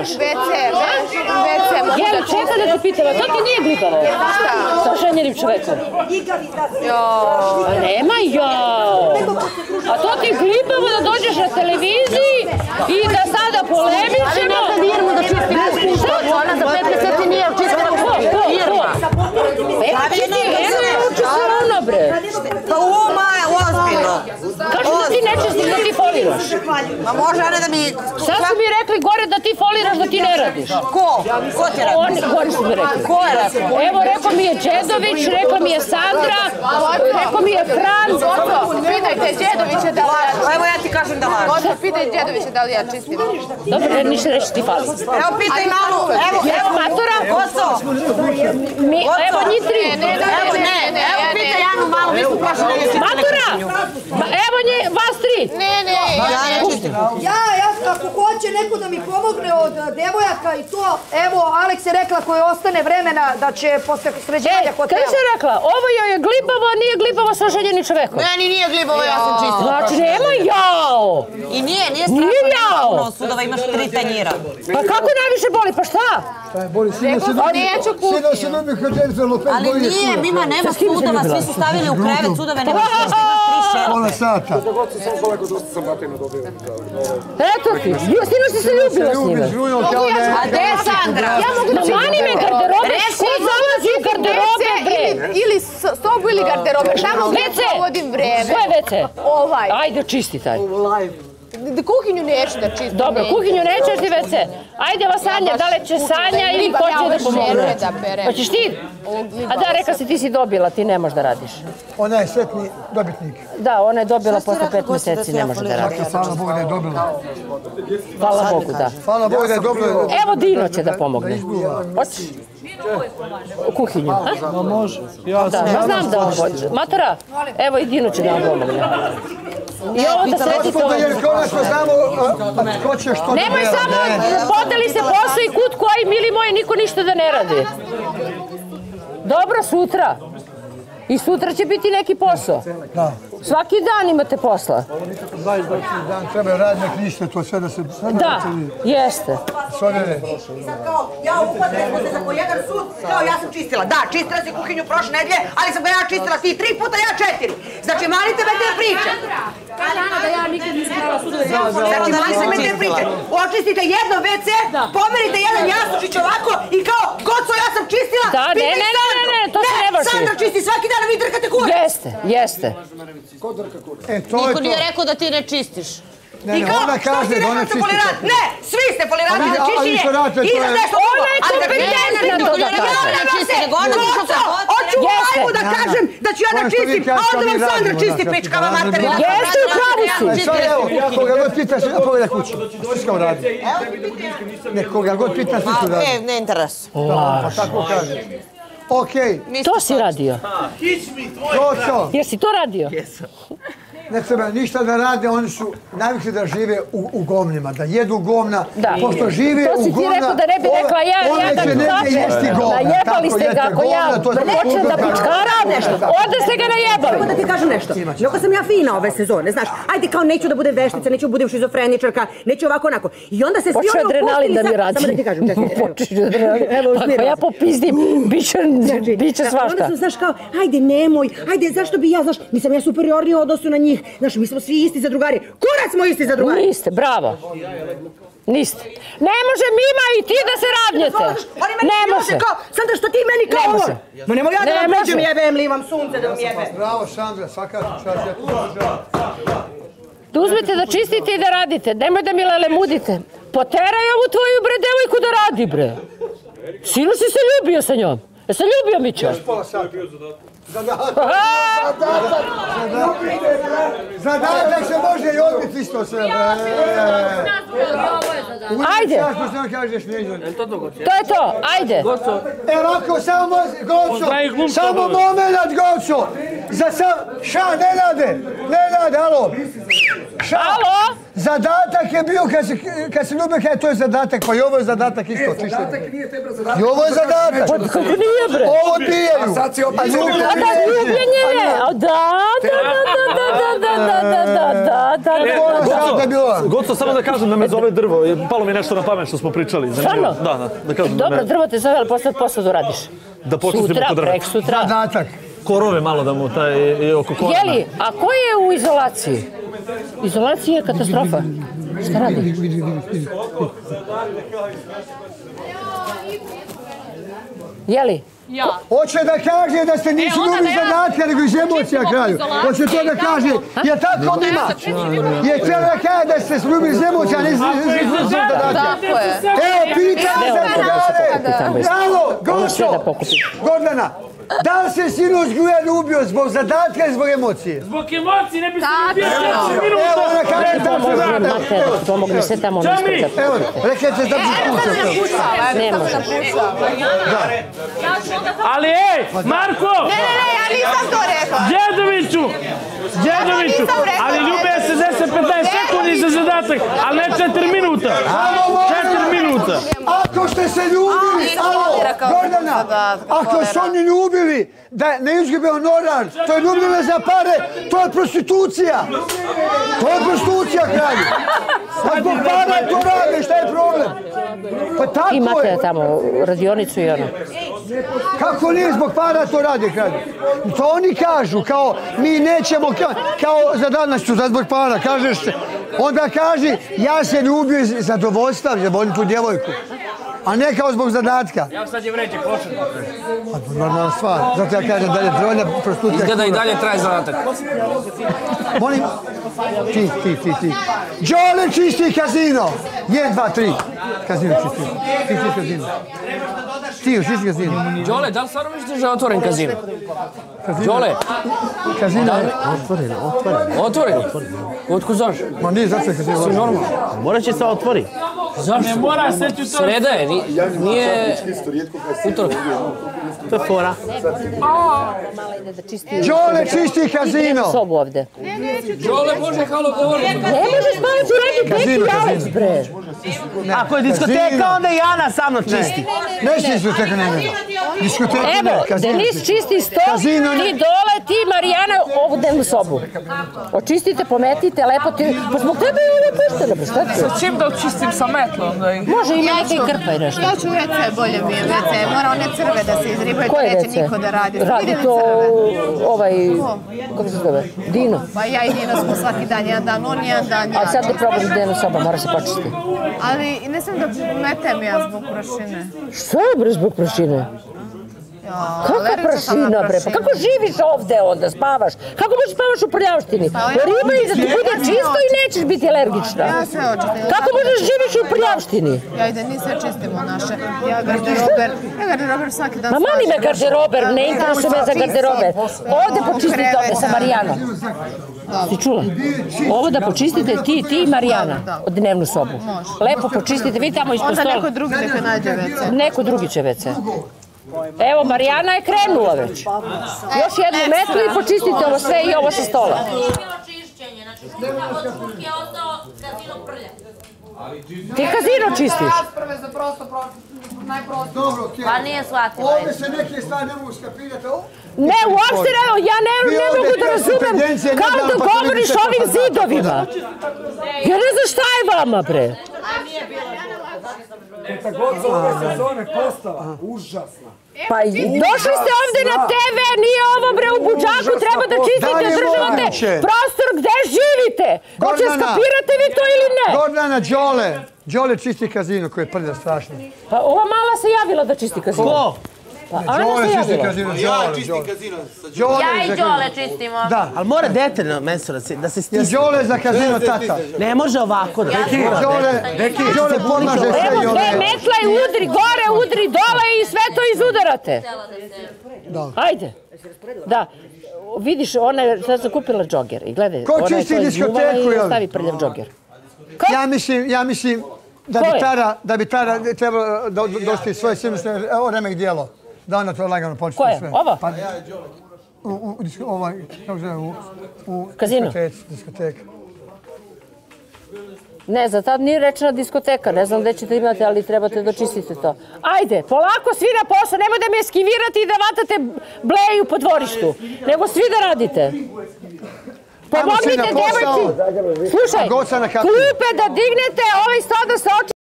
foliraš? WC. Jel, čekaj da ti pitam, a to ti nije glibavo? Šta? Sa oženjenim čovekom? A nema jao. A to ti glibavo da dođeš na televiziji i da sada polemićemo? Ali nekad Irmu da čisti. Šta? Ona za 5 mjeseci nije očistila. Irma. Evo uči se ono, bre. Pa Maja, ozbiljno. Kažu da ti ne čistiš, da ti foliraš. Ma može, Ana, da mi... Sad su mi rekli gore da ti foliraš, da ti ne radiš. Ko? Ko ti radi? Oni, gore su mi rekli. Ko je rekao? Evo, rekao mi je Đedović, rekla mi je Sandra, rekao mi je Franz. Pitajte Đedovića da li ja čistim. Evo ja ti kažem da lažem. Gotovo, pitaj Đedovića da li ja čistim. Dobro, ništa reći ti fali. Evo pitaj malu. Evo Matura? Gotovo. Evo njih tri. Evo pitaj Anu malu, mi smo prošli da je čistili. Matura! Evo vas tri. Ne. Ja, ako hoće neko da mi pomogne od devojaka i to, evo, Aleks je rekla koje ostane vremena da će posle sređivanja hotela. Kaj si rekla? Ovo je glibavo, a nije glibavo sa oženjenim čovekom. Meni nije glibavo, ja sam čistila. Znači, nema jao! I nije strašno puno sudova, imaš 3 tanjira. Pa kako najviše boli, pa šta? Ali nije, Mima, nema sudova, svi su stavili u krevet sudove, nema što imaš 3 šere. Pola sata. Eto ti, sino si se ljubila s njime. A gde je Sandra? Mani me garderobe, ko zalazi u garderobe, bre? Ili sobu ili garderobe. Tamo gdje provodim vreme. Koje WC? Ovaj. Ajde, čisti taj. Kuhinju neću da čistim. Dobro, kuhinju nećeš ti WC. Ajde, Sanja, da li će Sanja ili ko će da pomogne? Hoćeš ti? A da, reka si ti si dobila, ti ne možeš da radiš. Ona je sretni dobitnik. Da, ona je dobila posle 5 mjeseci, ne može da radi. Hvala Bogu da je dobila. Hvala Bogu, da. Hvala Bogu da je dobila. Evo Dino će da pomogne. Hoćeš? U kuhinju, ha? Ma može. Da, znam da on hoće. Matora, evo i Dino će da vam pomogne. I ovo da sredite ovo. Jer konačno znamo ko će što da ne radi. Nemoj samo, podeli se posao i kut koji, mili moji, niko ništa da ne radi. Dobro, sutra. I sutra će biti neki posao. Da. Svaki dan imate posla. 22 dan treba radne knjište, to sve da se... Da, jeste. Sonjene. Sad kao, ja upadnem za po jedan sud, kao ja sam čistila. Da, čistila si kuhinju prošle nedelje, ali sam ga ja čistila ti 3 puta, ja 4. Znači, malite me te priče. Da ja nikad nisam prava sudove. Znači, malite me te priče. Očistite jedno WC, pomerite jedan jastučić ovako i kao, goco, ja sam čistila. Da, ne, to se ne vrši. Sandra čisti svaki dan, a vi drkate kurac. Jeste. Niko nije rekao da ti ne čistiš. Ne, ona kaže da ona čisti. Ne, svi ste poliranti za čišćenje. I za nešto drugo. Ona je kompetentna to da kaže. Hoću u live da kažem da ću ja da čistim, a onda vam Sandra čisti pičkava materina. Jeste u pravu si. Ja koga god pitaš, ja pogledaj kuću. Što kao radi? Ne, koga god pitaš, što radi. Ne interes. Pa tako kaže. Okej. To si radio. Jesi to radio? Jesam. Ne treba ništa da rade, oni su navikli da žive u gomnima, da jedu gomna, pošto žive u gomna, to si ti rekao da ne bi rekla ja da kače, najebali ste ga ako ja počnem da pičkaram, onda ste ga najebali. Samo da ti kažem nešto, mnogo sam ja fina ove sezone, znaš, ajde kao neću da budem veštica, neću da budem šizofreničarka, neću ovako onako. I onda se svi počne adrenalin da mi radi. Samo da ti kažem, čekaj. Pa ja popizdim, bit će svašta. Onda su, znaš, kao, ajde nemoj, ajde zašto bi ja, znaš, nisam ja superiornija u odnosu na njih. Znaš, mi smo svi isti za drugari. Kurac smo isti za drugari. Niste, bravo. Niste. Ne može Mima i ti da se ravnjete. Ne može. Sandra, što ti meni kao ovo? Ma nemoj ja da vam pređem jebem li vam sunce da vam jebe. Bravo, Sandra, svaka čast. Da uzmete da čistite i da radite. Nemoj da mi lele mudite. Poteraj ovu tvoju bre devojku da radi bre. Sino si se ljubio sa njom. Jesi ljubio Mićo? Još pola sata. Zadatak se može i odbiti isto sve. Ajde. To je to, ajde. Evo ako samo, Goco, samo moment, Goco. Za sam, Nenade, alo. Alo? Zadatak je bio kad se ljube, to je zadatak, pa i ovo je zadatak isto. Zadatak nije te, bre, zadatak. I ovo je zadatak. Kako nije, bre? Ovo pijaju. A sad si opet... Ljubljenje! Da. Goco, samo da kažem da me zove drvo. Palo mi nešto na pamet što smo pričali. Stvarno? Da kažem. Dobro, drvo te zove, ali posle posadu radiš. Da počnemo kod drva. Prek sutra. Zadatak. Korove malo da mu taj oko korena. Jeli, a ko je u izolaciji? Izolacija je katastrofa. Šta radi? Jeli? Ja. Hoće da kaže da ste nisu ljubili zadatka, nego iz emocija kralju. Hoće to da kaže, je tako njima? Je htjela da kaže da ste ljubili iz emocija, a ne iz zadatka. Tako je. Evo, pitanje za drugare. Bravo, Goco. Gordana. Da li se sinoć Gujan ubio zbog zadatka ili zbog emocije? Zbog emocije, ne bi se ubio 4 minuta. Evo, ona kaže da se Pomogne sve tamo. Evo, rekajte da bi pušao. Ne može. Ali ej, Marko! Ne, ja nisam to rekla. Đedoviću, ali ljube se 10-15 sekundi za zadatak, ali ne 4 minuta. 4 minuta. Ako ste se ljubili, Gordana, ako su oni ljubili da ne izgube honorar, to je ljubljene za pare, to je prostitucija. To je prostitucija, kralju. A zbog para to rade, šta je problem? Pa tako je. Imate tamo radionicu i ono. Kako nije zbog para to rade, kralju? To oni kažu, kao mi nećemo, kao za danas ću, zbog para, kažeš se. Onda kaži, ja se ljubio iz zadovoljstva, da volim tu djevojku. A ne kao zbog zadatka. Ja sad je vreće, početno. Pa to normalna stvar. Zato ja kažem da je brojna prostitucija. Izgleda i dalje traje zadatak. Molim? Ti. Đole čisti kazino. 1, 2, 3. Kazino čisti. Ti čisti kazino. Ti čisti kazino. Đole, da li stvarno misliš da je otvoren kazino? Đole? Kazino je Otvoren? Otko znaš? Ma nije zato je kazino. Si normalno? Morat će se otvori. Zašto? Ne mora se ću to... Sreda je, nije... Utorak. To je fora. Đole čisti kazino. Sobu ovde. Đole, može halo govori. Ne može spavati raditi neki Alex, bre. Ako je diskoteka, onda i Ana sa mnom čisti. Neće diskoteka nema. Diskoteka ne. Evo, Denis čisti sto, ti Dole, ti Marijana ovu dnevnu sobu. Očistite, pometite, lepo ti... Pa zbog tebe je ovo pušteno, bre, šta ti? Čim da očistim sa metlom? Može i neke i krpa i nešto. Ja ću WC, bolje mi je WC. Mora one crve da se izribaju, to neće niko da radi. Radi to ovaj, kako se zove, Dino. Pa ja i Dino smo svaki dan, jedan dan on, jedan dan ja. A sad je problem dnevna soba, mora se počistiti. Ali ne sam da metem ja zbog prašine. Što je bre zbog prašine? Kakva prašina bre, pa kako živiš ovde onda, spavaš? Kako možeš spavaš u prljavštini? Riba i da ti bude čisto i nećeš biti alergična. Ja sve očistim. Kako možeš živiš u prljavštini? Ja i da mi sve čistimo naše. Ja garderober svaki dan. Ma mali me garderober, ne interesuje me za garderober. Ovde počistite ovde sa Marijanom. Ti čula? Ovo da počistite ti i Marijana od dnevnu sobu. Lepo počistite, vi tamo ispod stola. Onda neko drugi neka nađe WC. Neko drugi će WC. Evo, Marijana je krenula već. Još jednu metlu i počistite ovo sve i ovo sa stola. Ti kazino čistiš? Pa nije shvatila. Ovdje se neke stvari ne mogu skapirati. Ne, uopšte ne, ja ne mogu da razumem kao da govoriš o ovim zidovima. Ja ne znam šta je vama, bre. Petagod za ove sezone postala užasna. Pa došli ste ovde na TV, nije ovo bre u budžaku, treba da čistite, održavate prostor gde živite. Hoće skapirate vi to ili ne? Gordana, Đole čisti kazino koji je prlja strašno. Pa ova mala se javila da čisti kazino. Ko? Pa Ana se javila. Ja čistim kazino. Ja i Đole čistimo. Da. Ali mora detaljno mesto da se stisne. Đole za kazino tata. Ne može ovako da... Đole pomaže sve i Evo ove. dve metle i udri gore, udri dole i sve to izudarate. Ajde. Da. Vidiš, ona je sad zakupila džoger i gledaj. Ko čisti diskoteku, jel? Stavi prljav džoger. Ja mislim da bi Tara trebala dosti svoje simnosne remek dijelo. Da ona to lagano počne sve. Ko je? Ovo? U kazino. Diskoteka. Ne, za tad nije rečena diskoteka, ne znam gde ćete imati, ali trebate da čistite to. Ajde, polako svi na posao, nemoj da me eskivirate i da vatate bleju po dvorištu, nego svi da radite. Pomognite devojci, slušaj, klupe da dignete, ovaj sto da se oči